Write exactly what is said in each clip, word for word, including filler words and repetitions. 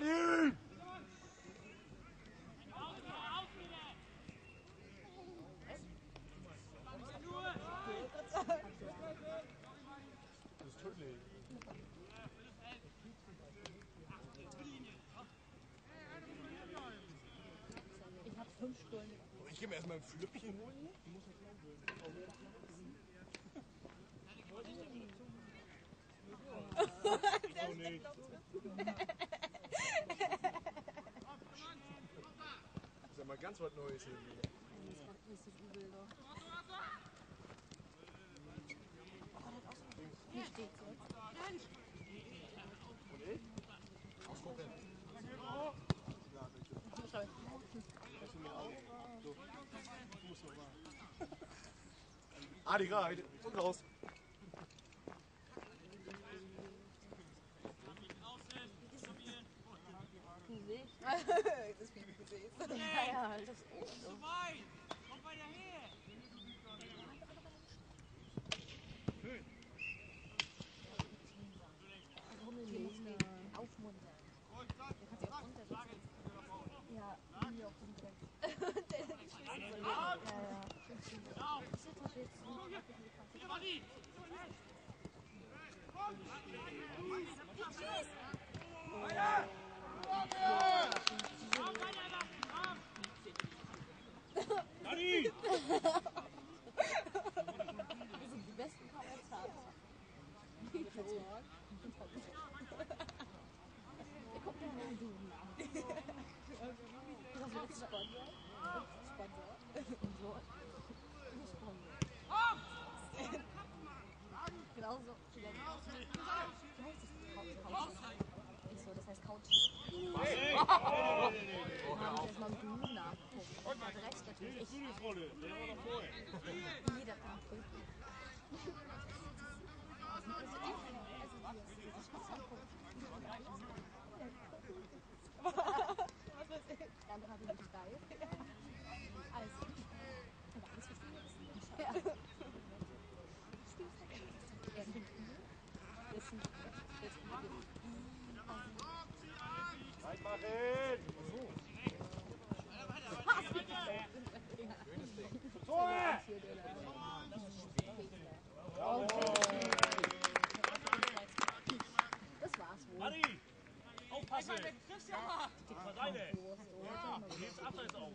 Adi! Das ist tödlich. Ich hab fünf Stunden. Ich geh mir erstmal ein Flöppchen holen. So nicht. Das ist ja mal ganz was Neues hier. Das war richtig übel doch. Hier steht's jetzt. Und ich? Ausgucken. Schau. Adi, rein. Und raus. Gesicht. Das ist wie gesehen. Ja, ja, das ist echt so. Zu weit! Komm weiter her! Rummeln aufmuntern. Der kann sich auch runtersetzen. Ja, wie auf dem Brett. Der ist so. Ja, ja. Ich sitze auf jetzt. Adi! Adi! Das sind die besten Kommentare. Der kommt ja mal du nach. Das wird Sponsor. Sponsor. Sponsor. Sponsor. Genau so. Wie heißt das? Couch. Nicht so, das heißt Couch. Hey! Habe ich jetzt mal mit dem Mund nachgeguckt. Und hat recht natürlich. Ich, Rolle, der war noch vorher. jeder kann prüfen. Also echt, also hier, ich muss angucken. Was weiß ich? Der andere hatte mich geil. Also, aber alles verstehen ist. Ja. Er kriegt I. Das ist ein das ist ein Reinmachen! Tor! Das war's wohl. Adi! Aufpassen! Kriegst ja mal! Das war deine! Jetzt abseits auf!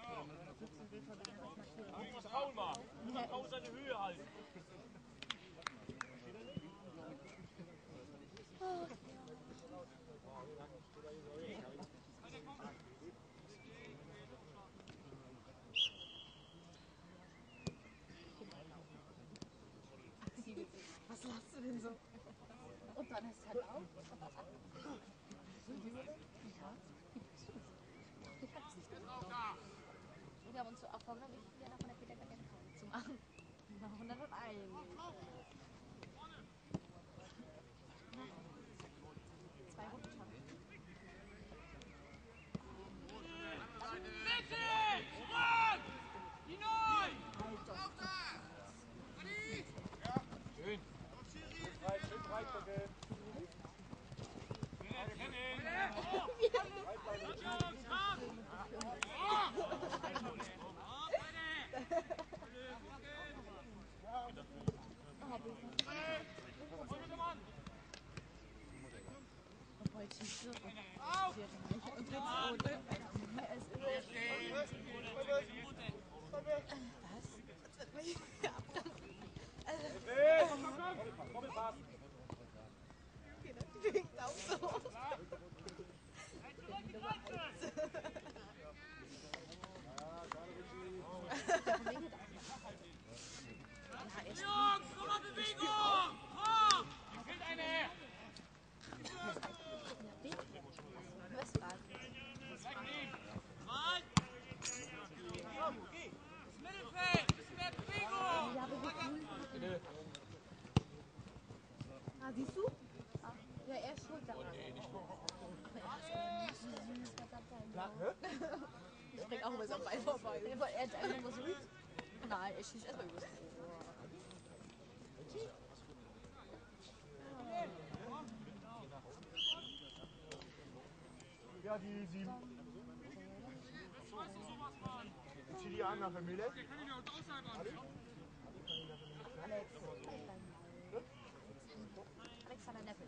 Irgendwas faul war! Immer faul seine Höhe halten! Was lachst du denn so? Und dann ist es halt auch. Wir haben uns so auch vorgenommen, wir nach einer Peter gerne zu machen. Nach hunderteins. Zwei Runden schaffen. Mitte! Zurück! Hinein! Schön. Breit, schön breit drücken. Obwohl, ich schieße. Und jetzt rot. Er ist Doppelpass. Die winkt auch so. Jungs, nochmal Bewegung! Komm! Fehlt eine her! Westfalen. Mal! Das Mittelfeld! Ein bisschen mehr Bewegung! Ja, Bewegung. Ah, siehst du? Ah, ja, er ist schuld daran. Ich spring auch immer so am Bein vorbei. Er hat einfach nur so. Nein, er schießt erstmal übers Ohr. Ja, die sieben. Zieh die an nach der Mühle. Alex, Alexander Neppelt.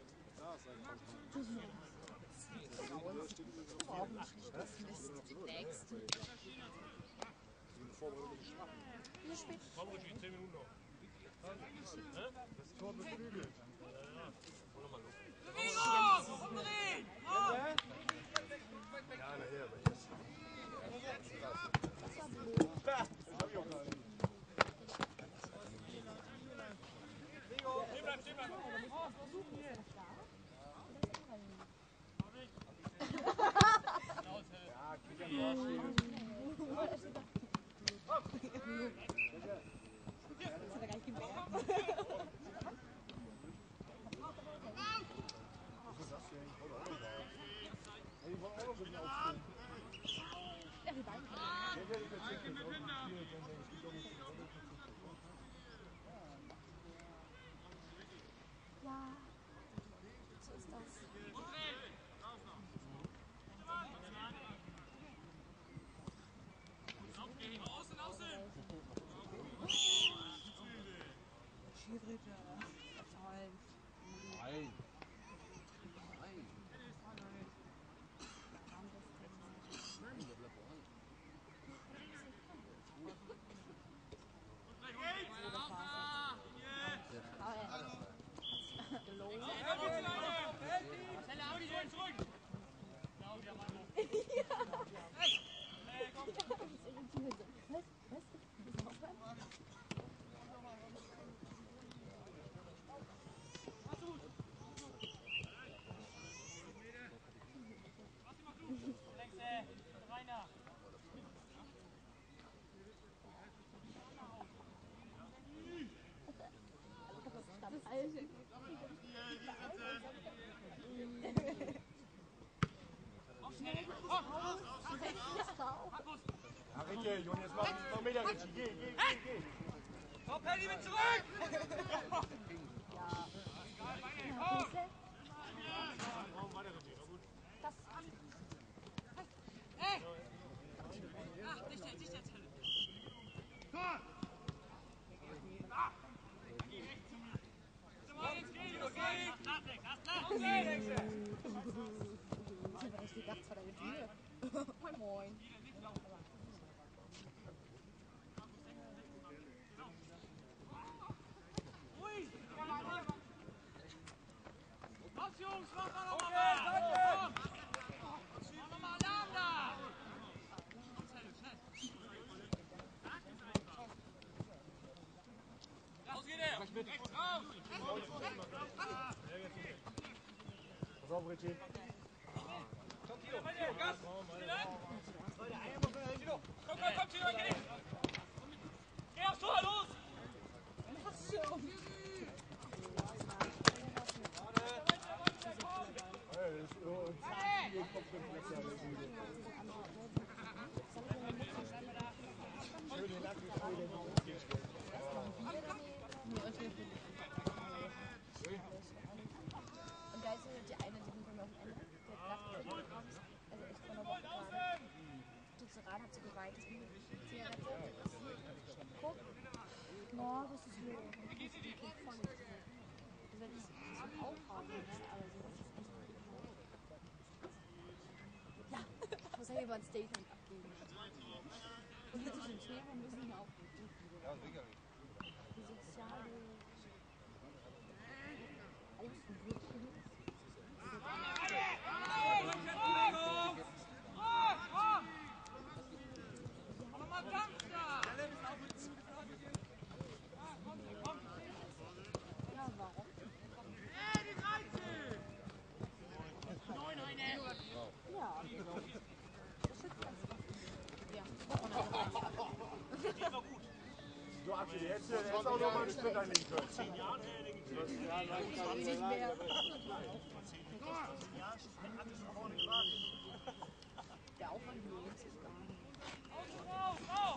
Überhaupt nicht schlecht. Next. Wie spät? zehn Minuten noch. Das Tor beflügelt. Ja, nachher, aber jetzt. Das war blöd. Das hab ich auch gar nicht. Stehen bleiben, stehen bleiben. Ja, krieg ich am Arsch stehen. Das hat er gar nicht gemerkt. Was ist das denn? Ich wollte auch noch da. Ey, die wollen auch noch ein bisschen aufstehen. Ja, die beiden. Der werde ich jetzt nicht mit spielen, denn es gibt auch nicht so Ja, so ist das. Außen, außen! Schiedsrichter. Toll. Nein. Ja, Ricke, Junge, jetzt mach ich noch mehr, Ricke. Geh, geh, geh, geh. Komm, Paddy, mit zurück! Ach, dicht jetzt, dicht jetzt. Ich gedacht, vor deiner Tür. Moin, moin. Los, Jungs, mach mal noch mal! Mach noch mal Alarm da! Raus geht er! Rechts raus! Pass auf, Ricke. Komm, Tino, Gas! Komm, komm, komm, Tino, geh! Geh aufs Tor, los! Hey, das ist so ein Zahntier, Kopfreflex, ja, das ist müde. Schön den Nacken, schön den Nacken. Und da ist die eine, die hinter mir auf dem Ende, die hat gesagt, also echt von der Woche gerade. Tuzeran hat sie geweint, das ist eine Zigarette. Guck. No, das ist mir. Wie geht's dir? Voll nicht. Du solltest es aufhauen, aber so ist es echt nicht. Ja, ich muss ja über ein Statement abgeben. Politische Themen müssen auch Ja, sicher. die soziale Außenwirkung. Ja, warum? Ja, das schützt ganz gut. Ja, Du, Abschied, hättest du hättest auch noch mal einen Sprint einlegen können. Zehn Jahre nicht mehr. Der Aufwand lohnt sich gar nicht. Raus, raus!